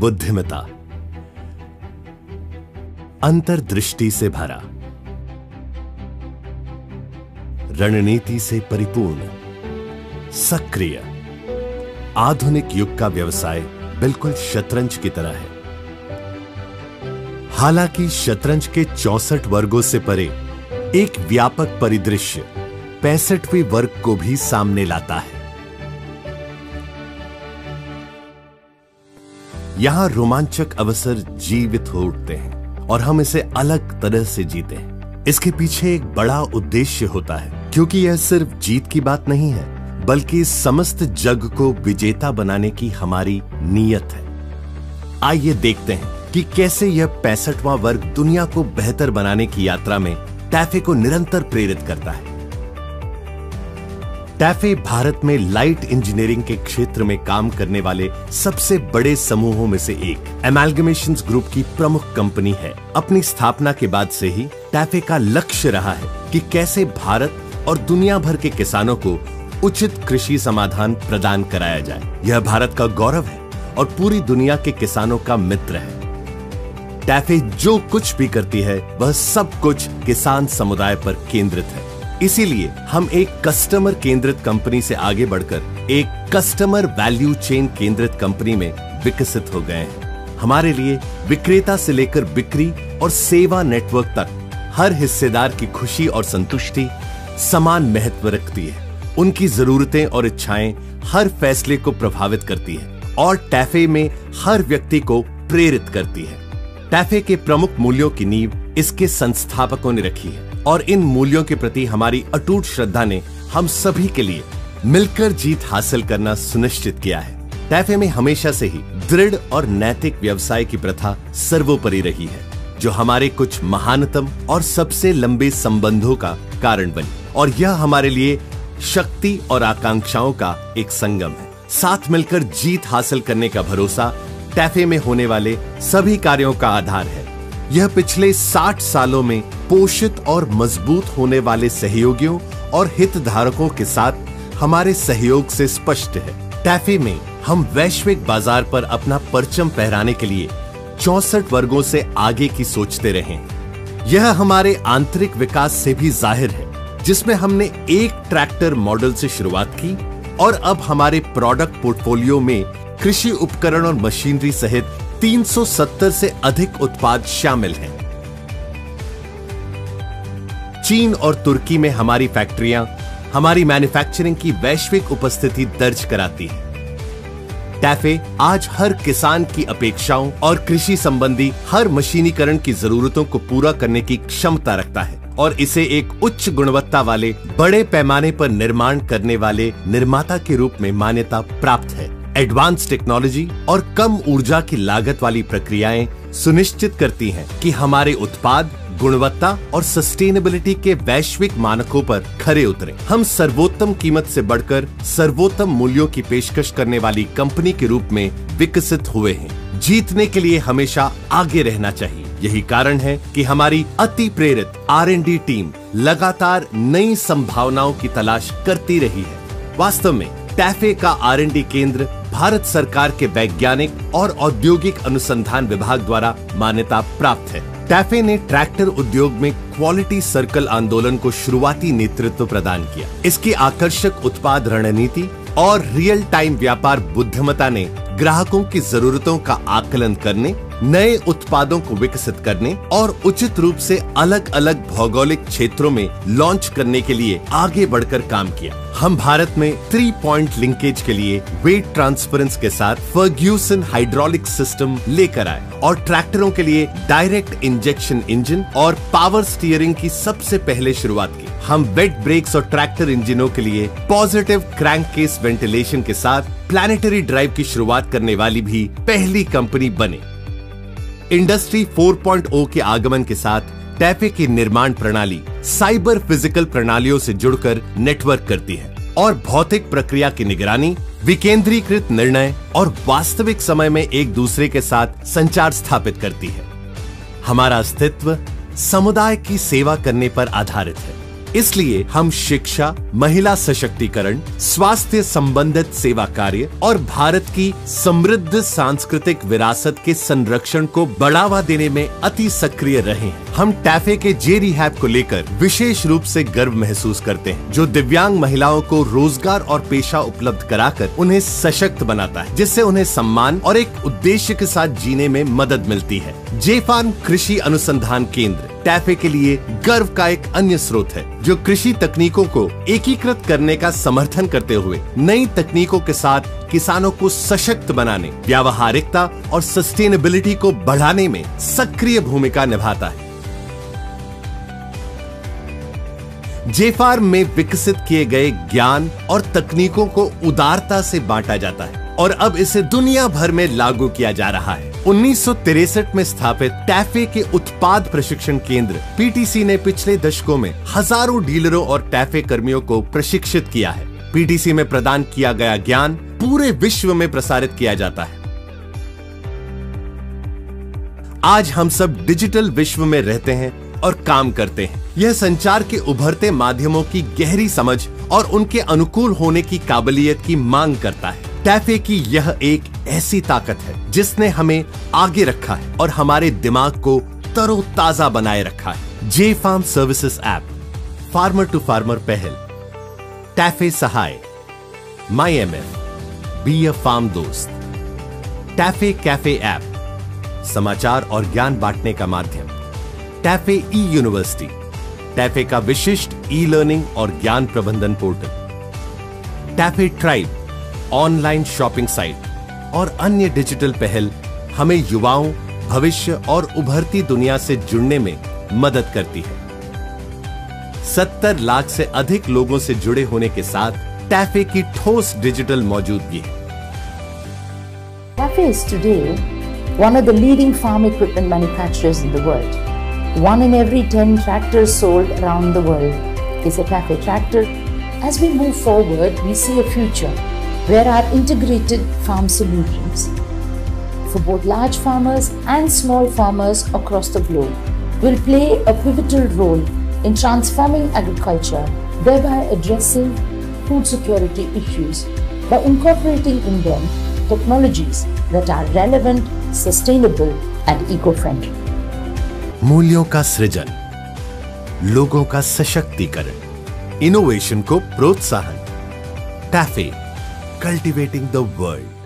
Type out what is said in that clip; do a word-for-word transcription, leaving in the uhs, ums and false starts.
बुद्धिमता, अंतर्दृष्टि से भरा, रणनीति से परिपूर्ण, सक्रिय, आधुनिक युग का व्यवसाय बिल्कुल शतरंज की तरह है। हालांकि शतरंज के चौसठ वर्गों से परे एक व्यापक परिदृश्य पैंसठवें वर्ग को भी सामने लाता है। यहां रोमांचक अवसर जीवित हो उठते हैं और हम इसे अलग तरह से जीते हैं। इसके पीछे एक बड़ा उद्देश्य होता है, क्योंकि यह सिर्फ जीत की बात नहीं है, बल्कि समस्त जग को विजेता बनाने की हमारी नीयत है। आइए देखते हैं कि कैसे यह पैंसठवां वर्ग दुनिया को बेहतर बनाने की यात्रा में टैफे को निरंतर प्रेरित करता है। टैफे भारत में लाइट इंजीनियरिंग के क्षेत्र में काम करने वाले सबसे बड़े समूहों में से एक एमालगमेशंस ग्रुप की प्रमुख कंपनी है। अपनी स्थापना के बाद से ही टैफे का लक्ष्य रहा है कि कैसे भारत और दुनिया भर के किसानों को उचित कृषि समाधान प्रदान कराया जाए। यह भारत का गौरव है और पूरी दुनिया के किसानों का मित्र है। टैफे जो कुछ भी करती है वह सब कुछ किसान समुदाय पर केंद्रित है। इसीलिए हम एक कस्टमर केंद्रित कंपनी से आगे बढ़कर एक कस्टमर वैल्यू चेन केंद्रित कंपनी में विकसित हो गए हैं। हमारे लिए विक्रेता से लेकर बिक्री और सेवा नेटवर्क तक हर हिस्सेदार की खुशी और संतुष्टि समान महत्व रखती है। उनकी जरूरतें और इच्छाएं हर फैसले को प्रभावित करती है और टैफे में हर व्यक्ति को प्रेरित करती है। टैफे के प्रमुख मूल्यों की नींव इसके संस्थापकों ने रखी है और इन मूल्यों के प्रति हमारी अटूट श्रद्धा ने हम सभी के लिए मिलकर जीत हासिल करना सुनिश्चित किया है। टैफे में हमेशा से ही दृढ़ और नैतिक व्यवसाय की प्रथा सर्वोपरि रही है, जो हमारे कुछ महानतम और सबसे लंबे संबंधों का कारण बनी, और यह हमारे लिए शक्ति और आकांक्षाओं का एक संगम है। साथ मिलकर जीत हासिल करने का भरोसा टैफे में होने वाले सभी कार्यों का आधार है। यह पिछले साठ सालों में पोषित और मजबूत होने वाले सहयोगियों और हितधारकों के साथ हमारे सहयोग से स्पष्ट है। टैफे में हम वैश्विक बाजार पर अपना परचम फहराने के लिए चौसठ वर्गों से आगे की सोचते रहे। यह हमारे आंतरिक विकास से भी जाहिर है, जिसमें हमने एक ट्रैक्टर मॉडल से शुरुआत की और अब हमारे प्रोडक्ट पोर्टफोलियो में कृषि उपकरण और मशीनरी सहित तीन सौ सत्तर से अधिक उत्पाद शामिल हैं। चीन और तुर्की में हमारी फैक्ट्रियां हमारी मैन्युफैक्चरिंग की वैश्विक उपस्थिति दर्ज कराती है। टैफे आज हर किसान की अपेक्षाओं और कृषि संबंधी हर मशीनीकरण की जरूरतों को पूरा करने की क्षमता रखता है और इसे एक उच्च गुणवत्ता वाले बड़े पैमाने पर निर्माण करने वाले निर्माता के रूप में मान्यता प्राप्त है। एडवांस टेक्नोलॉजी और कम ऊर्जा की लागत वाली प्रक्रियाएं सुनिश्चित करती हैं कि हमारे उत्पाद गुणवत्ता और सस्टेनेबिलिटी के वैश्विक मानकों पर खरे उतरे। हम सर्वोत्तम कीमत से बढ़कर सर्वोत्तम मूल्यों की पेशकश करने वाली कंपनी के रूप में विकसित हुए हैं। जीतने के लिए हमेशा आगे रहना चाहिए। यही कारण है कि हमारी अति प्रेरित आर एंड डी टीम लगातार नई संभावनाओं की तलाश करती रही है। वास्तव में टैफे का आर एंड डी केंद्र भारत सरकार के वैज्ञानिक और औद्योगिक अनुसंधान विभाग द्वारा मान्यता प्राप्त है। टैफे ने ट्रैक्टर उद्योग में क्वालिटी सर्कल आंदोलन को शुरुआती नेतृत्व प्रदान किया। इसकी आकर्षक उत्पाद रणनीति और रियल टाइम व्यापार बुद्धिमत्ता ने ग्राहकों की जरूरतों का आकलन करने, नए उत्पादों को विकसित करने और उचित रूप से अलग अलग भौगोलिक क्षेत्रों में लॉन्च करने के लिए आगे बढ़कर काम किया। हम भारत में थ्री पॉइंट लिंकेज के लिए वेट ट्रांसफरेंस के साथ फर्ग्यूसन हाइड्रोलिक सिस्टम लेकर आए और ट्रैक्टरों के लिए डायरेक्ट इंजेक्शन इंजन और पावर स्टीयरिंग की सबसे पहले शुरुआत की। हम वेट ब्रेक्स और ट्रैक्टर इंजनों के लिए पॉजिटिव क्रैंक केस वेंटिलेशन के साथ प्लैनेटरी ड्राइव की शुरुआत करने वाली भी पहली कंपनी बने। इंडस्ट्री फोर पॉइंट ओ के आगमन के साथ टैफे की निर्माण प्रणाली साइबर फिजिकल प्रणालियों से जुड़कर नेटवर्क करती है और भौतिक प्रक्रिया की निगरानी, विकेंद्रीकृत निर्णय और वास्तविक समय में एक दूसरे के साथ संचार स्थापित करती है। हमारा अस्तित्व समुदाय की सेवा करने पर आधारित है। इसलिए हम शिक्षा, महिला सशक्तिकरण, स्वास्थ्य संबंधित सेवा कार्य और भारत की समृद्ध सांस्कृतिक विरासत के संरक्षण को बढ़ावा देने में अति सक्रिय रहे हैं। हम टैफे के जे रिहैब को लेकर विशेष रूप से गर्व महसूस करते हैं, जो दिव्यांग महिलाओं को रोजगार और पेशा उपलब्ध कराकर उन्हें सशक्त बनाता है, जिससे उन्हें सम्मान और एक उद्देश्य के साथ जीने में मदद मिलती है। जे फार्म कृषि अनुसंधान केंद्र टैफे के लिए गर्व का एक अन्य स्रोत है, जो कृषि तकनीकों को एकीकृत करने का समर्थन करते हुए नई तकनीकों के साथ किसानों को सशक्त बनाने, व्यावहारिकता और सस्टेनेबिलिटी को बढ़ाने में सक्रिय भूमिका निभाता है। जे फार्म में विकसित किए गए ज्ञान और तकनीकों को उदारता से बांटा जाता है और अब इसे दुनिया भर में लागू किया जा रहा है। उन्नीस सौ तिरसठ में स्थापित टैफे के उत्पाद प्रशिक्षण केंद्र पी टी सी ने पिछले दशकों में हजारों डीलरों और टैफे कर्मियों को प्रशिक्षित किया है। पी टी सी में प्रदान किया गया ज्ञान पूरे विश्व में प्रसारित किया जाता है। आज हम सब डिजिटल विश्व में रहते हैं और काम करते हैं। यह संचार के उभरते माध्यमों की गहरी समझ और उनके अनुकूल होने की काबिलियत की मांग करता है। टैफे की यह एक ऐसी ताकत है जिसने हमें आगे रखा है और हमारे दिमाग को तरोताजा बनाए रखा है। J farm services app, farmer to farmer पहल, TAFE Sahay, my M F, be a farm दोस्त, टैफे कैफे ऐप, समाचार और ज्ञान बांटने का माध्यम, टैफे ई यूनिवर्सिटी, टैफे का विशिष्ट ई लर्निंग और ज्ञान प्रबंधन portal, TAFE tribe, online shopping site और अन्य डिजिटल पहल हमें युवाओं, भविष्य और उभरती दुनिया से जुड़ने में मदद करती है। सत्तर लाख से अधिक लोगों से जुड़े होने के साथ टैफे की ठोस डिजिटल मौजूदगी है। Tafe is today one of the leading farm equipment manufacturers in the world. One in every ten tractors sold around the world is a Tafe tractor. As we move forward, we see a future where our integrated farm solutions for both large farmers and small farmers across the globe will play a pivotal role in transforming agriculture, thereby addressing food security issues by incorporating in them technologies that are relevant, sustainable and eco-friendly. मूल्यों का सृजन, लोगों का सशक्तिकरण, innovation को प्रोत्साहन। TAFE, cultivating the world.